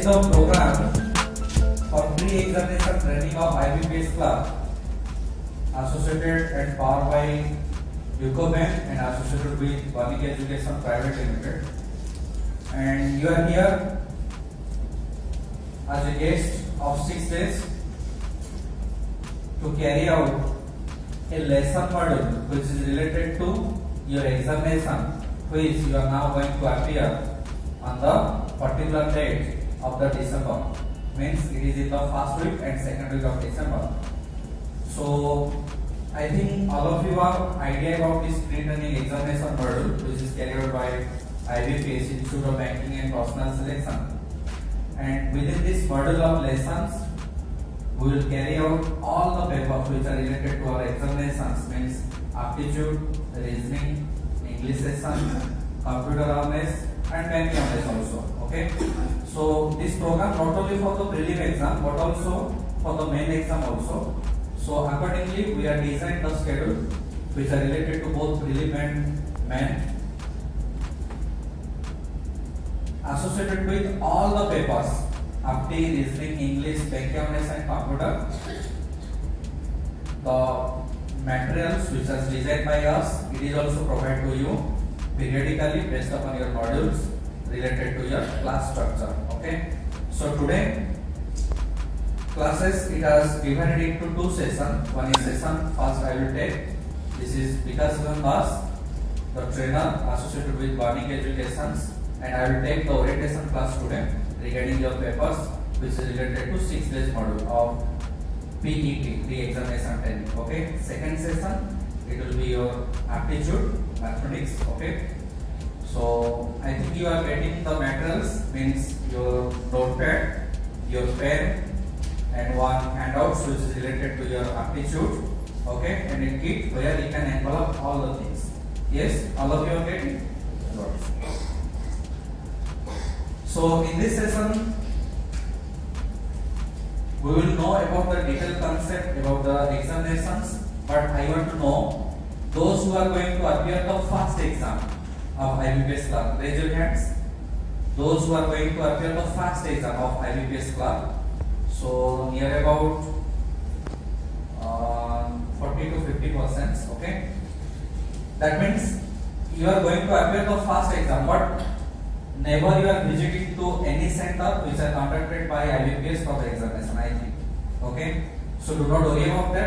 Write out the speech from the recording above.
the program for pre-examination training of IBPS clerk associated and powered by UCO Bank and associated with Varnike Education Private Limited. And you are here as a guest of 6 days to carry out a lesson module which is related to your examination, which you are now going to appear on the particular date of the December. Means it is in the first week and second week of December. So I think all of you have idea about this pre-training examination module which is carried out by IBPS, Institute of Banking and Personal Selection. And within this module of lessons, we will carry out all the papers which are related to our examinations, means aptitude, reasoning, English session, computer awareness and banking awareness also. Okay. So this program not only for the prelim exam but also for the main exam also. So accordingly we are designed the schedule which are related to both prelim and main, associated with all the papers, apti, reasoning, English, banking awareness and computer. The materials which are designed by us, it is also provided to you periodically based upon your modules related to your class structure. Okay. So today classes, it has divided into two sessions. One is session first I will take. This is Vikas Das, the trainer associated with Varnike Educations, and I will take the orientation class today regarding your papers which is related to 6 days module of PET, pre-examination training. Okay. Second session, it will be your aptitude, mathematics. Okay. So I think you are getting the materials, means your notepad, your pen, and one handout which is related to your aptitude. Okay, and a kit where you can envelop all the things. Yes, all of you are getting? So in this session, we will know about the detailed concept about the examinations, but I want to know those who are going to appear the first exam of IBPS clerk. Raise your hands. Those who are going to appear the first exam of IBPS clerk. So near about 40 to 50%. Okay. That means you are going to appear the first exam, but never you are visiting to any center which are conducted by IBPS for the examination. I think. Okay. So do not worry about that.